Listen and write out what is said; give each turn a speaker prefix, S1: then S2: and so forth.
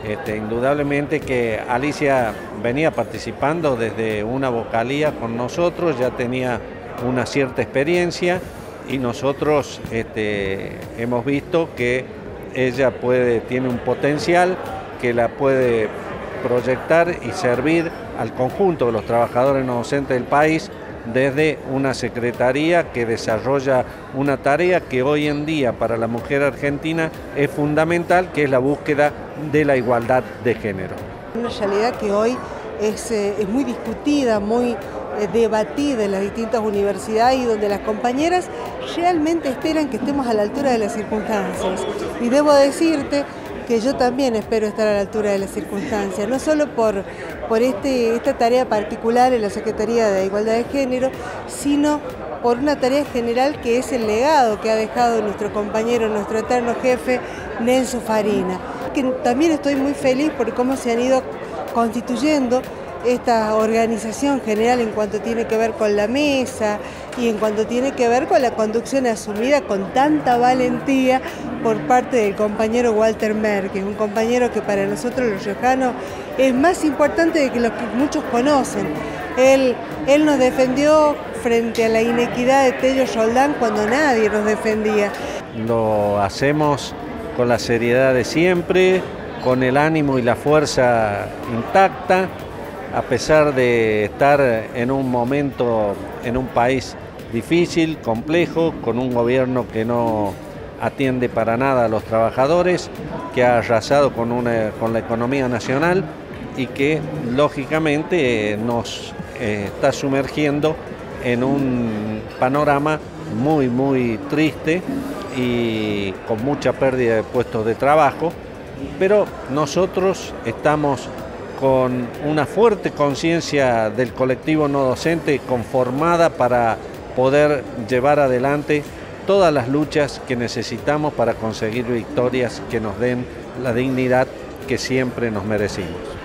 S1: Indudablemente que Alicia venía participando desde una vocalía con nosotros, ya tenía una cierta experiencia y nosotros hemos visto que ella tiene un potencial que la puede proyectar y servir al conjunto de los trabajadores no docentes del país desde una secretaría que desarrolla una tarea que hoy en día para la mujer argentina es fundamental, que es la búsqueda de la igualdad de género.
S2: Una realidad que hoy es muy discutida, muy debatida en las distintas universidades y donde las compañeras realmente esperan que estemos a la altura de las circunstancias. Y debo decirte que yo también espero estar a la altura de las circunstancias, no solo por esta tarea particular en la Secretaría de Igualdad de Género, sino por una tarea general que es el legado que ha dejado nuestro compañero, nuestro eterno jefe, Nelson Farina. Que también estoy muy feliz por cómo se han ido constituyendo esta organización general en cuanto tiene que ver con la mesa y en cuanto tiene que ver con la conducción asumida con tanta valentía por parte del compañero Walter Merkel, un compañero que para nosotros los riojanos es más importante de que lo que muchos conocen. Él nos defendió frente a la inequidad de Tello Roldán cuando nadie nos defendía.
S1: Lo hacemos con la seriedad de siempre, con el ánimo y la fuerza intacta, a pesar de estar en un momento, en un país difícil, complejo, con un gobierno que no atiende para nada a los trabajadores, que ha arrasado con la economía nacional y que lógicamente nos está sumergiendo en un panorama muy triste y con mucha pérdida de puestos de trabajo, pero nosotros estamos con una fuerte conciencia del colectivo no docente conformada para poder llevar adelante todas las luchas que necesitamos para conseguir victorias que nos den la dignidad que siempre nos merecimos.